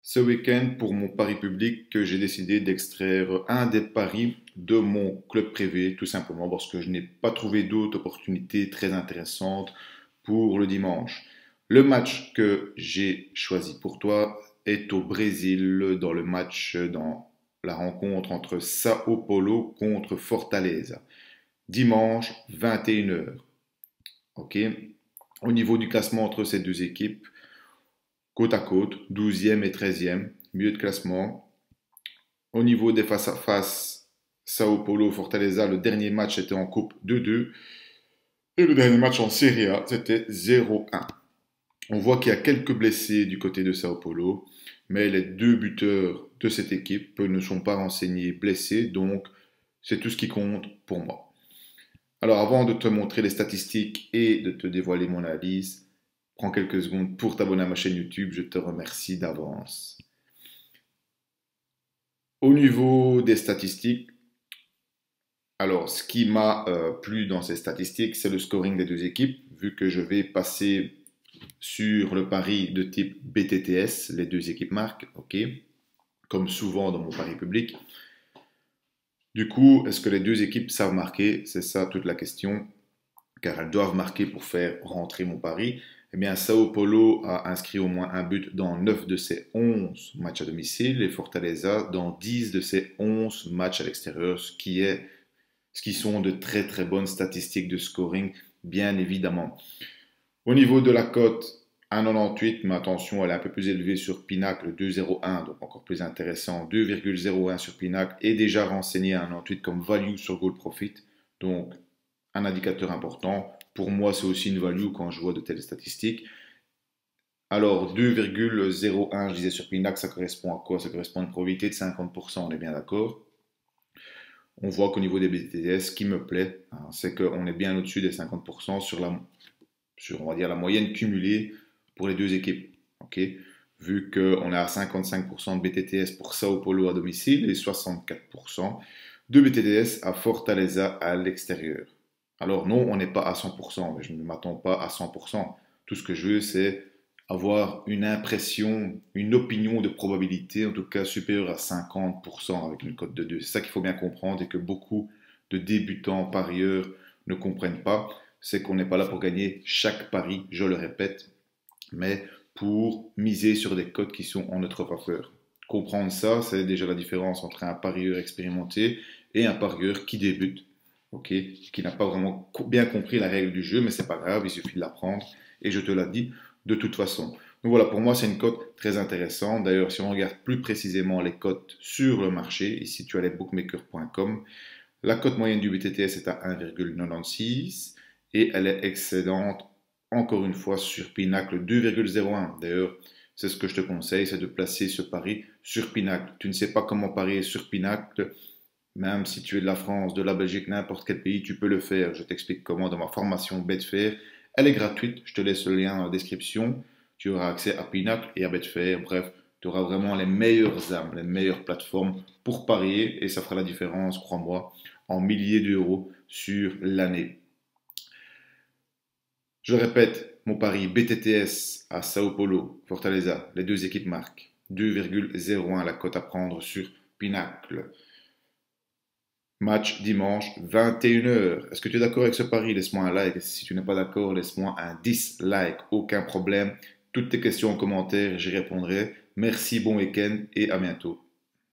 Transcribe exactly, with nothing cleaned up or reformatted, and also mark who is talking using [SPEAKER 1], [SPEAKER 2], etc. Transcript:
[SPEAKER 1] Ce week-end, pour mon pari public, que j'ai décidé d'extraire un des paris de mon club privé, tout simplement parce que je n'ai pas trouvé d'autres opportunités très intéressantes pour le dimanche. Le match que j'ai choisi pour toi est au Brésil, dans le match, dans la rencontre entre Sao Paulo contre Fortaleza. Dimanche, vingt et une heures. Ok. Au niveau du classement entre ces deux équipes, côte à côte, douzième et treizième, milieu de classement. Au niveau des face-à-face, Sao Paulo, Fortaleza, le dernier match était en coupe deux deux. Et le dernier match en Serie A, c'était zéro un. On voit qu'il y a quelques blessés du côté de Sao Paulo, mais les deux buteurs de cette équipe ne sont pas renseignés blessés, donc c'est tout ce qui compte pour moi. Alors avant de te montrer les statistiques et de te dévoiler mon analyse, prends quelques secondes pour t'abonner à ma chaîne YouTube, je te remercie d'avance. Au niveau des statistiques, alors ce qui m'a euh, plu dans ces statistiques, c'est le scoring des deux équipes, vu que je vais passer sur le pari de type B T T S, les deux équipes marquent, ok, comme souvent dans mon pari public. Du coup, est-ce que les deux équipes savent marquer? C'est ça toute la question, car elles doivent marquer pour faire rentrer mon pari. Eh bien, Sao Paulo a inscrit au moins un but dans neuf de ses onze matchs à domicile et Fortaleza dans dix de ses onze matchs à l'extérieur, ce qui est, ce qui sont de très très bonnes statistiques de scoring, bien évidemment. Au niveau de la cote, un virgule quatre-vingt-dix-huit, mais attention, elle est un peu plus élevée sur Pinacle, deux virgule zéro un, donc encore plus intéressant, deux virgule zéro un sur Pinacle, et déjà renseigné à un virgule quatre-vingt-dix-huit comme value sur Goal Profit, donc un indicateur important. Pour moi, c'est aussi une value quand je vois de telles statistiques. Alors, deux virgule zéro un, je disais sur Pinacle, ça correspond à quoi? Ça correspond à une probabilité de cinquante pour cent, on est bien d'accord. On voit qu'au niveau des B T T S, ce qui me plaît, hein, c'est qu'on est bien au-dessus des cinquante pour cent sur la, sur, on va dire, la moyenne cumulée pour les deux équipes. Okay, vu qu'on est à cinquante-cinq pour cent de B T T S pour Sao Paulo à domicile et soixante-quatre pour cent de B T T S à Fortaleza à l'extérieur. Alors non, on n'est pas à cent pour cent, mais je ne m'attends pas à cent pour cent. Tout ce que je veux, c'est avoir une impression, une opinion de probabilité, en tout cas supérieure à cinquante pour cent avec une cote de deux. C'est ça qu'il faut bien comprendre et que beaucoup de débutants parieurs ne comprennent pas. C'est qu'on n'est pas là pour gagner chaque pari, je le répète, mais pour miser sur des cotes qui sont en notre faveur. Comprendre ça, c'est déjà la différence entre un parieur expérimenté et un parieur qui débute, okay, qui n'a pas vraiment bien compris la règle du jeu, mais c'est pas grave, il suffit de l'apprendre, et je te l'ai dit de toute façon. Donc voilà, pour moi, c'est une cote très intéressante. D'ailleurs, si on regarde plus précisément les cotes sur le marché, ici tu as les bookmakers point com, la cote moyenne du B T T S est à un virgule quatre-vingt-seize et elle est excédente encore une fois sur Pinacle deux virgule zéro un. D'ailleurs, c'est ce que je te conseille, c'est de placer ce pari sur Pinacle. Tu ne sais pas comment parier sur Pinacle, même si tu es de la France, de la Belgique, n'importe quel pays, tu peux le faire. Je t'explique comment dans ma formation Betfair. Elle est gratuite, je te laisse le lien dans la description. Tu auras accès à Pinacle et à Betfair. Bref, tu auras vraiment les meilleures armes, les meilleures plateformes pour parier et ça fera la différence, crois-moi, en milliers d'euros sur l'année. Je répète, mon pari B T T S à Sao Paulo, Fortaleza, les deux équipes marquent. deux virgule zéro un la cote à prendre sur Pinacle. Match dimanche, vingt et une heures. Est-ce que tu es d'accord avec ce pari? Laisse-moi un like. Si tu n'es pas d'accord, laisse-moi un dislike. Aucun problème. Toutes tes questions en commentaire, j'y répondrai. Merci, bon week-end et à bientôt.